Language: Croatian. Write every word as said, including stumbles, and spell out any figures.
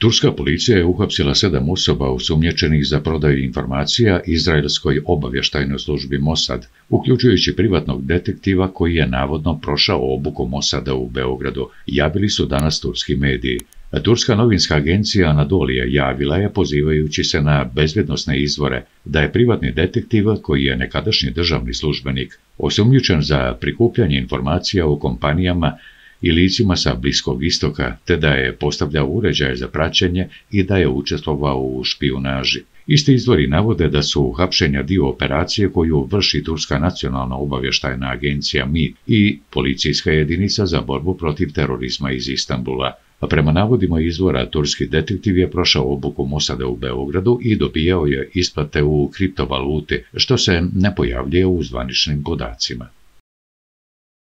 Turska policija je uhapsila sedam osoba osumnjičenih za prodaju informacija izraelskoj obavještajnoj službi Mossad, uključujući privatnog detektiva koji je navodno prošao obuku Mossada u Beogradu, javili su danas turski mediji. Turska novinska agencija Anadolija javila je, pozivajući se na bezbednosne izvore, da je privatni detektiv, koji je nekadašnji državni službenik, osumnjičen za prikupljanje informacija o kompanijama i licima sa Bliskog istoka, te da je postavljao uređaje za praćenje i da je učestvovao u špijunaži. Isti izvori navode da su hapšenja dio operacije koju vrši Turska nacionalna obavještajna agencija M I i policijska jedinica za borbu protiv terorizma iz Istanbula. A prema navodima izvora, turski detektiv je prošao obuku Mossada u Beogradu i dobijao je isplate u kriptovaluti, što se ne pojavljuje u zvaničnim podacima.